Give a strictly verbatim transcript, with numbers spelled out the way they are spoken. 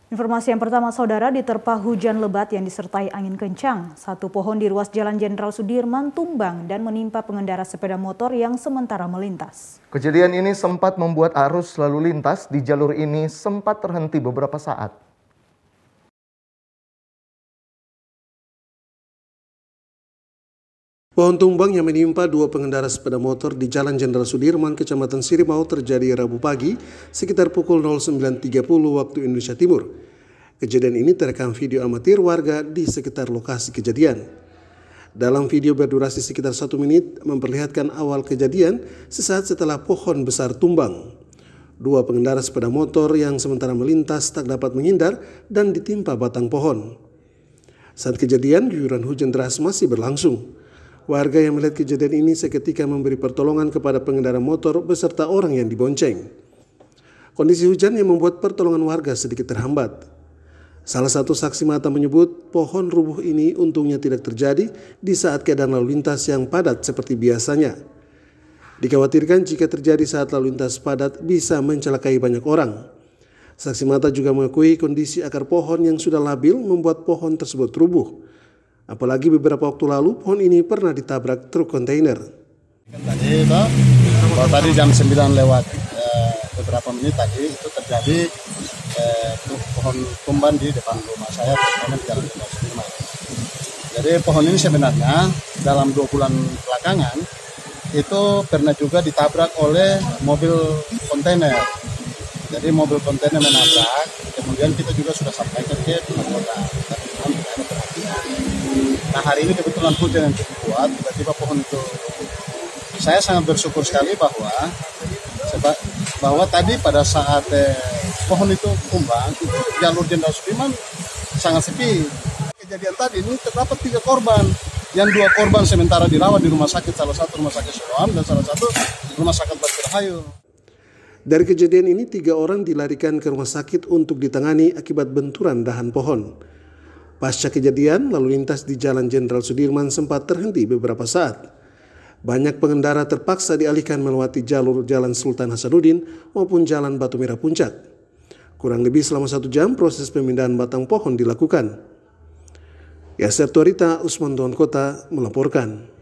Informasi yang pertama, saudara, diterpa hujan lebat yang disertai angin kencang. Satu pohon di ruas Jalan Jenderal Sudirman tumbang dan menimpa pengendara sepeda motor yang sementara melintas. Kejadian ini sempat membuat arus lalu lintas di jalur ini sempat terhenti beberapa saat. Pohon tumbang yang menimpa dua pengendara sepeda motor di Jalan Jenderal Sudirman, Kecamatan Sirimau terjadi Rabu pagi sekitar pukul nol sembilan tiga puluh waktu Indonesia Timur. Kejadian ini terekam video amatir warga di sekitar lokasi kejadian. Dalam video berdurasi sekitar satu menit memperlihatkan awal kejadian sesaat setelah pohon besar tumbang. Dua pengendara sepeda motor yang sementara melintas tak dapat menghindar dan ditimpa batang pohon. Saat kejadian, guyuran hujan deras masih berlangsung. Warga yang melihat kejadian ini seketika memberi pertolongan kepada pengendara motor beserta orang yang dibonceng. Kondisi hujan yang membuat pertolongan warga sedikit terhambat. Salah satu saksi mata menyebut pohon rubuh ini untungnya tidak terjadi di saat keadaan lalu lintas yang padat seperti biasanya. Dikhawatirkan jika terjadi saat lalu lintas padat bisa mencelakai banyak orang. Saksi mata juga mengakui kondisi akar pohon yang sudah labil membuat pohon tersebut rubuh. Apalagi beberapa waktu lalu pohon ini pernah ditabrak truk kontainer. Tadi itu, kalau tadi jam sembilan lewat eh, beberapa menit tadi itu terjadi eh, pohon tumbang di depan rumah saya, terutama di Jalan Jenderal Sudirman. Jadi pohon ini sebenarnya dalam dua bulan belakangan itu pernah juga ditabrak oleh mobil kontainer. Jadi mobil kontainer menabrak, kemudian kita juga sudah sampaikan ke pihak kota, tapi memang tidak ada perhatian. Nah, hari ini kebetulan hujan yang cukup kuat, tiba-tiba pohon itu. Saya sangat bersyukur sekali bahwa bahwa tadi pada saat eh, pohon itu tumbang, itu jalur Jenderal Sudirman sangat sepi. Kejadian tadi ini terdapat tiga korban, yang dua korban sementara dirawat di rumah sakit, salah satu rumah sakit Siloam dan salah satu rumah sakit Batu Rahayu. Dari kejadian ini, tiga orang dilarikan ke rumah sakit untuk ditangani akibat benturan dahan pohon. Pasca kejadian, lalu lintas di Jalan Jenderal Sudirman sempat terhenti beberapa saat. Banyak pengendara terpaksa dialihkan melewati jalur Jalan Sultan Hasanuddin maupun Jalan Batu Merah Puncak. Kurang lebih selama satu jam proses pemindahan batang pohon dilakukan. Yaser Tuarita, Usman Tuan Kota melaporkan.